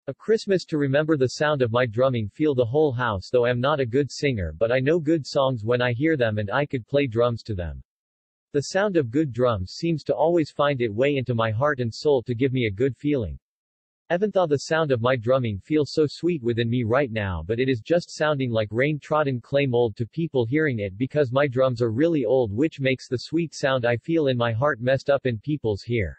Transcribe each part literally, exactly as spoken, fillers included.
A Christmas to remember the sound of my drumming, feel the whole house, though I'm not a good singer, but I know good songs when I hear them and I could play drums to them. The sound of good drums seems to always find its way into my heart and soul to give me a good feeling. Even though the sound of my drumming feels so sweet within me right now, but it is just sounding like rain-trodden clay mold to people hearing it because my drums are really old, which makes the sweet sound I feel in my heart messed up in people's ear.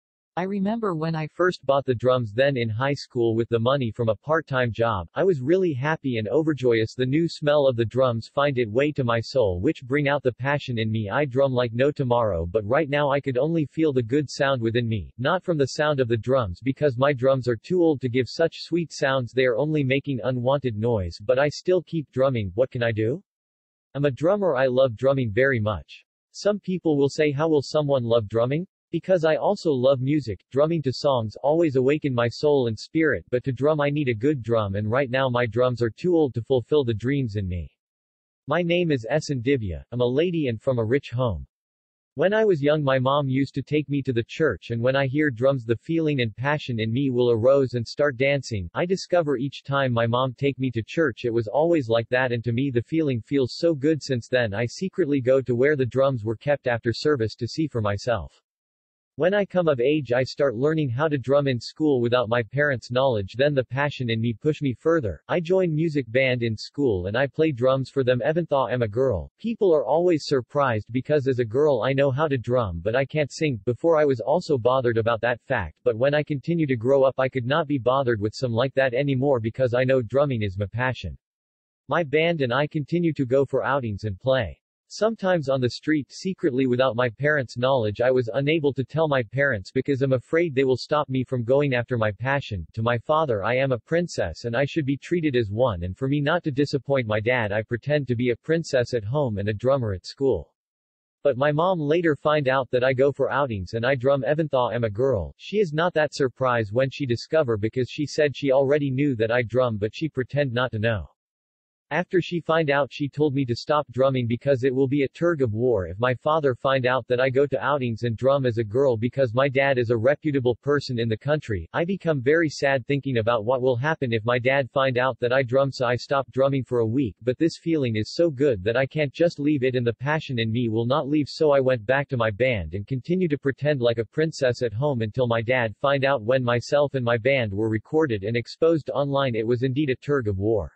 I remember when I first bought the drums then in high school with the money from a part-time job, I was really happy and overjoyous. The new smell of the drums find its way to my soul, which bring out the passion in me. I drum like no tomorrow, but right now I could only feel the good sound within me, not from the sound of the drums because my drums are too old to give such sweet sounds, they are only making unwanted noise, but I still keep drumming. What can I do? I'm a drummer, I love drumming very much. Some people will say, how will someone love drumming? Because I also love music, drumming to songs always awaken my soul and spirit, but to drum I need a good drum, and right now my drums are too old to fulfill the dreams in me. My name is Essen Divya, I'm a lady and from a rich home. When I was young my mom used to take me to the church, and when I hear drums the feeling and passion in me will arise and start dancing. I discover each time my mom take me to church it was always like that, and to me the feeling feels so good. Since then I secretly go to where the drums were kept after service to see for myself. When I come of age I start learning how to drum in school without my parents' knowledge, then the passion in me push me further. I join music band in school and I play drums for them even though I'm a girl. People are always surprised because as a girl I know how to drum but I can't sing. Before I was also bothered about that fact, but when I continue to grow up I could not be bothered with some like that anymore because I know drumming is my passion. My band and I continue to go for outings and play. Sometimes on the street secretly without my parents' knowledge. I was unable to tell my parents because I'm afraid they will stop me from going after my passion. To my father I am a princess and I should be treated as one, and for me not to disappoint my dad I pretend to be a princess at home and a drummer at school. But my mom later find out that I go for outings and I drum even though I'm a girl. She is not that surprised when she discover because she said she already knew that I drum but she pretend not to know. After she find out she told me to stop drumming because it will be a tug of war if my father find out that I go to outings and drum as a girl because my dad is a reputable person in the country. I become very sad thinking about what will happen if my dad find out that I drum, so I stop drumming for a week, but this feeling is so good that I can't just leave it and the passion in me will not leave, so I went back to my band and continue to pretend like a princess at home until my dad find out. When myself and my band were recorded and exposed online it was indeed a tug of war.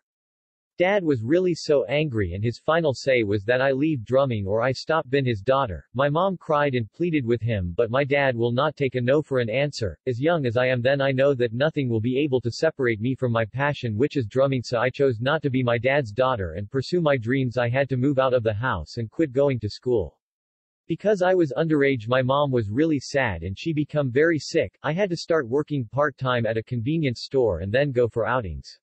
Dad was really so angry and his final say was that I leave drumming or I stop being his daughter. My mom cried and pleaded with him, but my dad will not take a no for an answer. As young as I am then I know that nothing will be able to separate me from my passion, which is drumming, so I chose not to be my dad's daughter and pursue my dreams. I had to move out of the house and quit going to school. Because I was underage my mom was really sad and she became very sick. I had to start working part-time at a convenience store and then go for outings.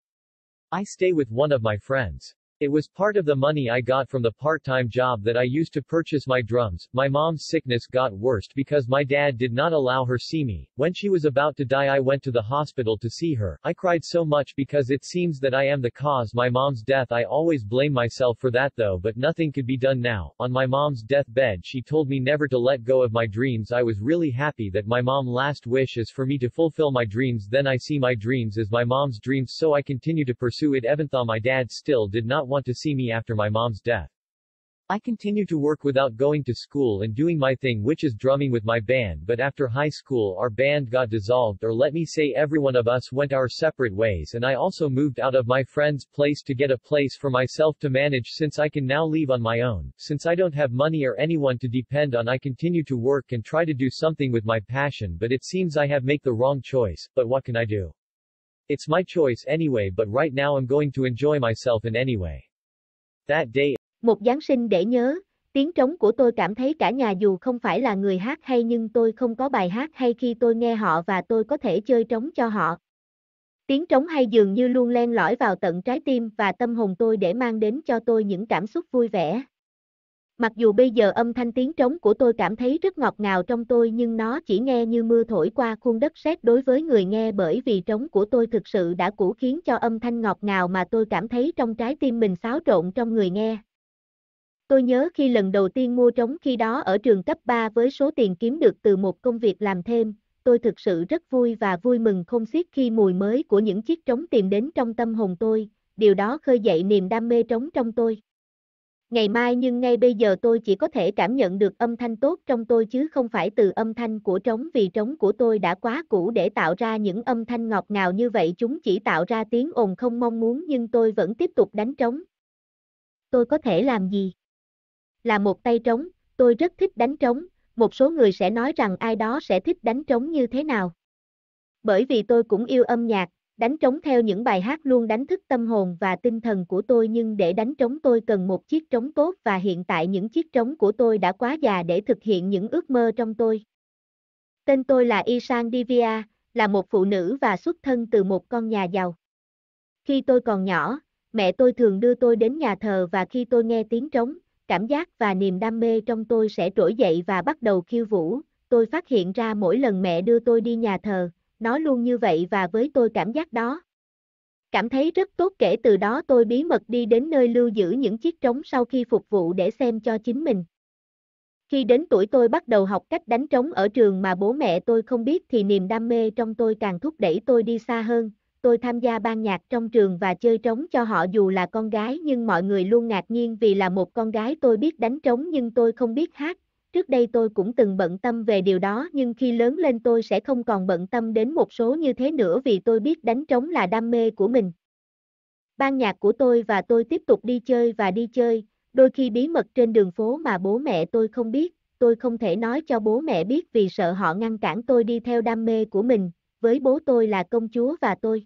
I stay with one of my friends. It was part of the money I got from the part-time job that I used to purchase my drums. My mom's sickness got worse because my dad did not allow her see me. When she was about to die I went to the hospital to see her. I cried so much because it seems that I am the cause my mom's death. I always blame myself for that though, but nothing could be done now. On my mom's deathbed she told me never to let go of my dreams. I was really happy that my mom's last wish is for me to fulfill my dreams. Then I see my dreams as my mom's dreams, so I continue to pursue it even though my dad still did not want to see me after my mom's death. I continue to work without going to school and doing my thing, which is drumming with my band, but after high school our band got dissolved, or let me say every one of us went our separate ways, and I also moved out of my friend's place to get a place for myself to manage since I can now leave on my own. Since I don't have money or anyone to depend on I continue to work and try to do something with my passion, but it seems I have made the wrong choice, but what can I do? It's my choice anyway, but right now I'm going to enjoy myself in any way. That day. Một Giáng sinh để nhớ, tiếng trống của tôi cảm thấy cả nhà dù không phải là người hát hay nhưng tôi không có bài hát hay khi tôi nghe họ và tôi có thể chơi trống cho họ. Tiếng trống hay dường như luôn len lỏi vào tận trái tim và tâm hồn tôi để mang đến cho tôi những cảm xúc vui vẻ. Mặc dù bây giờ âm thanh tiếng trống của tôi cảm thấy rất ngọt ngào trong tôi nhưng nó chỉ nghe như mưa thổi qua khuôn đất sét đối với người nghe, bởi vì trống của tôi thực sự đã cũ khiến cho âm thanh ngọt ngào mà tôi cảm thấy trong trái tim mình xáo trộn trong người nghe. Tôi nhớ khi lần đầu tiên mua trống, khi đó ở trường cấp ba với số tiền kiếm được từ một công việc làm thêm, tôi thực sự rất vui và vui mừng khôn xiết khi mùi mới của những chiếc trống tìm đến trong tâm hồn tôi, điều đó khơi dậy niềm đam mê trống trong tôi. Ngày mai nhưng ngay bây giờ tôi chỉ có thể cảm nhận được âm thanh tốt trong tôi chứ không phải từ âm thanh của trống vì trống của tôi đã quá cũ để tạo ra những âm thanh ngọt ngào như vậy chúng chỉ tạo ra tiếng ồn không mong muốn nhưng tôi vẫn tiếp tục đánh trống. Tôi có thể làm gì? Là một tay trống, tôi rất thích đánh trống, một số người sẽ nói rằng ai đó sẽ thích đánh trống như thế nào. Bởi vì tôi cũng yêu âm nhạc, đánh trống theo những bài hát luôn đánh thức tâm hồn và tinh thần của tôi nhưng để đánh trống tôi cần một chiếc trống tốt và hiện tại những chiếc trống của tôi đã quá già để thực hiện những ước mơ trong tôi. Tên tôi là Isan Divya, là một phụ nữ và xuất thân từ một con nhà giàu. Khi tôi còn nhỏ, mẹ tôi thường đưa tôi đến nhà thờ và khi tôi nghe tiếng trống, cảm giác và niềm đam mê trong tôi sẽ trỗi dậy và bắt đầu khiêu vũ. Tôi phát hiện ra mỗi lần mẹ đưa tôi đi nhà thờ, nó luôn như vậy và với tôi cảm giác đó. Cảm thấy rất tốt kể từ đó tôi bí mật đi đến nơi lưu giữ những chiếc trống sau khi phục vụ để xem cho chính mình. Khi đến tuổi tôi bắt đầu học cách đánh trống ở trường mà bố mẹ tôi không biết thì niềm đam mê trong tôi càng thúc đẩy tôi đi xa hơn. Tôi tham gia ban nhạc trong trường và chơi trống cho họ dù là con gái nhưng mọi người luôn ngạc nhiên vì là một con gái tôi biết đánh trống nhưng tôi không biết hát. Trước đây tôi cũng từng bận tâm về điều đó nhưng khi lớn lên tôi sẽ không còn bận tâm đến một số như thế nữa vì tôi biết đánh trống là đam mê của mình. Ban nhạc của tôi và tôi tiếp tục đi chơi và đi chơi, đôi khi bí mật trên đường phố mà bố mẹ tôi không biết, tôi không thể nói cho bố mẹ biết vì sợ họ ngăn cản tôi đi theo đam mê của mình, với bố tôi là công chúa và tôi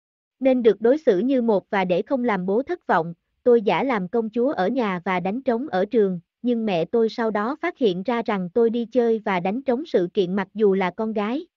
nên được đối xử như một và để không làm bố thất vọng, tôi giả làm công chúa ở nhà và đánh trống ở trường, nhưng mẹ tôi sau đó phát hiện ra rằng tôi đi chơi và đánh trống sự kiện mặc dù là con gái.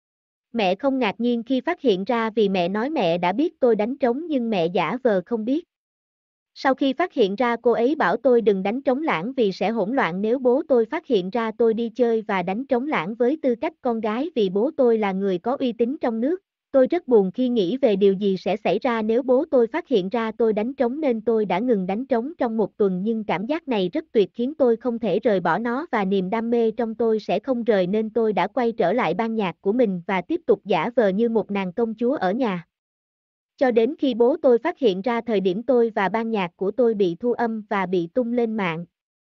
Mẹ không ngạc nhiên khi phát hiện ra vì mẹ nói mẹ đã biết tôi đánh trống nhưng mẹ giả vờ không biết. Sau khi phát hiện ra cô ấy bảo tôi đừng đánh trống lãng vì sẽ hỗn loạn nếu bố tôi phát hiện ra tôi đi chơi và đánh trống lãng với tư cách con gái vì bố tôi là người có uy tín trong nước. Tôi rất buồn khi nghĩ về điều gì sẽ xảy ra nếu bố tôi phát hiện ra tôi đánh trống nên tôi đã ngừng đánh trống trong một tuần nhưng cảm giác này rất tuyệt khiến tôi không thể rời bỏ nó và niềm đam mê trong tôi sẽ không rời nên tôi đã quay trở lại ban nhạc của mình và tiếp tục giả vờ như một nàng công chúa ở nhà. Cho đến khi bố tôi phát hiện ra thời điểm tôi và ban nhạc của tôi bị thu âm và bị tung lên mạng.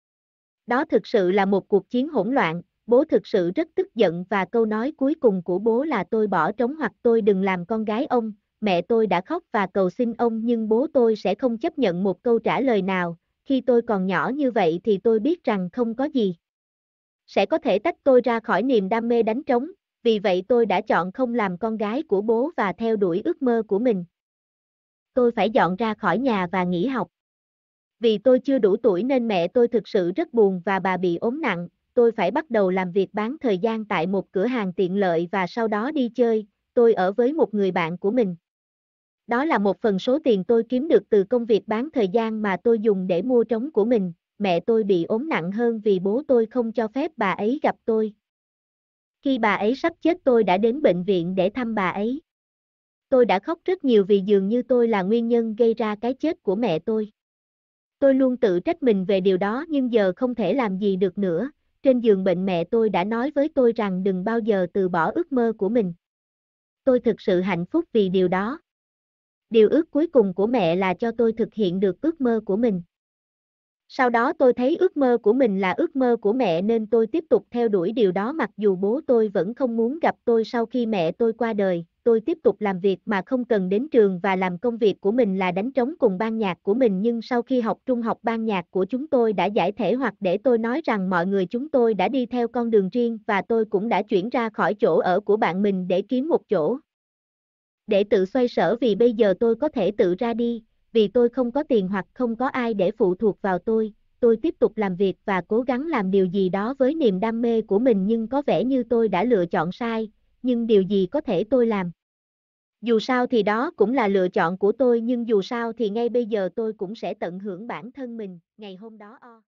Đó thực sự là một cuộc chiến hỗn loạn. Bố thực sự rất tức giận và câu nói cuối cùng của bố là tôi bỏ trống hoặc tôi đừng làm con gái ông. Mẹ tôi đã khóc và cầu xin ông nhưng bố tôi sẽ không chấp nhận một câu trả lời nào. Khi tôi còn nhỏ như vậy thì tôi biết rằng không có gì sẽ có thể tách tôi ra khỏi niềm đam mê đánh trống. Vì vậy tôi đã chọn không làm con gái của bố và theo đuổi ước mơ của mình. Tôi phải dọn ra khỏi nhà và nghỉ học. Vì tôi chưa đủ tuổi nên mẹ tôi thực sự rất buồn và bà bị ốm nặng. Tôi phải bắt đầu làm việc bán thời gian tại một cửa hàng tiện lợi và sau đó đi chơi, tôi ở với một người bạn của mình. Đó là một phần số tiền tôi kiếm được từ công việc bán thời gian mà tôi dùng để mua trống của mình. Mẹ tôi bị ốm nặng hơn vì bố tôi không cho phép bà ấy gặp tôi. Khi bà ấy sắp chết tôi đã đến bệnh viện để thăm bà ấy. Tôi đã khóc rất nhiều vì dường như tôi là nguyên nhân gây ra cái chết của mẹ tôi. Tôi luôn tự trách mình về điều đó nhưng giờ không thể làm gì được nữa. Trên giường bệnh mẹ tôi đã nói với tôi rằng đừng bao giờ từ bỏ ước mơ của mình. Tôi thực sự hạnh phúc vì điều đó. Điều ước cuối cùng của mẹ là cho tôi thực hiện được ước mơ của mình. Sau đó tôi thấy ước mơ của mình là ước mơ của mẹ nên tôi tiếp tục theo đuổi điều đó mặc dù bố tôi vẫn không muốn gặp tôi sau khi mẹ tôi qua đời. Tôi tiếp tục làm việc mà không cần đến trường và làm công việc của mình là đánh trống cùng ban nhạc của mình nhưng sau khi học trung học ban nhạc của chúng tôi đã giải thể hoặc để tôi nói rằng mọi người chúng tôi đã đi theo con đường riêng và tôi cũng đã chuyển ra khỏi chỗ ở của bạn mình để kiếm một chỗ để tự xoay sở vì bây giờ tôi có thể tự ra đi, vì tôi không có tiền hoặc không có ai để phụ thuộc vào tôi. Tôi tiếp tục làm việc và cố gắng làm điều gì đó với niềm đam mê của mình nhưng có vẻ như tôi đã lựa chọn sai, nhưng điều gì có thể tôi làm? Dù sao thì đó cũng là lựa chọn của tôi nhưng dù sao thì ngay bây giờ tôi cũng sẽ tận hưởng bản thân mình, ngày hôm đó o.